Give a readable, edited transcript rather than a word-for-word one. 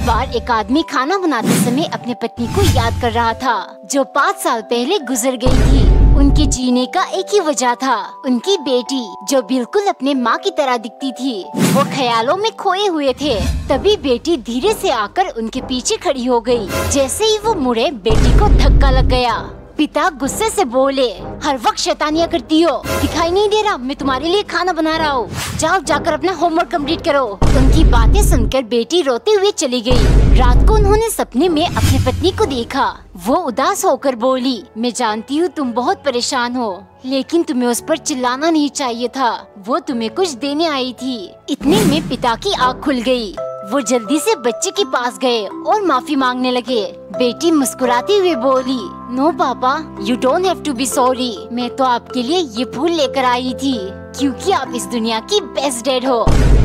बार एक आदमी खाना बनाते समय अपनी पत्नी को याद कर रहा था, जो 5 साल पहले गुजर गई थी। उनके जीने का एक ही वजह था, उनकी बेटी, जो बिल्कुल अपने माँ की तरह दिखती थी। वो ख्यालों में खोए हुए थे। तभी बेटी धीरे से आकर उनके पीछे खड़ी हो गई। जैसे ही वो मुड़े, बेटी को धक्का लग गया। पिता गुस्से से बोले, हर वक्त शैतानियाँ करती हो, दिखाई नहीं दे रहा मैं तुम्हारे लिए खाना बना रहा हूँ, जाओ जाकर अपना होमवर्क कंप्लीट करो। उनकी बातें सुनकर बेटी रोते हुए चली गई। रात को उन्होंने सपने में अपनी पत्नी को देखा। वो उदास होकर बोली, मैं जानती हूँ तुम बहुत परेशान हो, लेकिन तुम्हें उस पर चिल्लाना नहीं चाहिए था, वो तुम्हें कुछ देने आई थी। इतने में पिता की आँख खुल गई। वो जल्दी से बच्चे के पास गए और माफी मांगने लगे। बेटी मुस्कुराती हुए बोली, no papa, you don't have to be sorry. मैं तो आपके लिए ये फूल लेकर आई थी, क्योंकि आप इस दुनिया की बेस्ट डैड हो।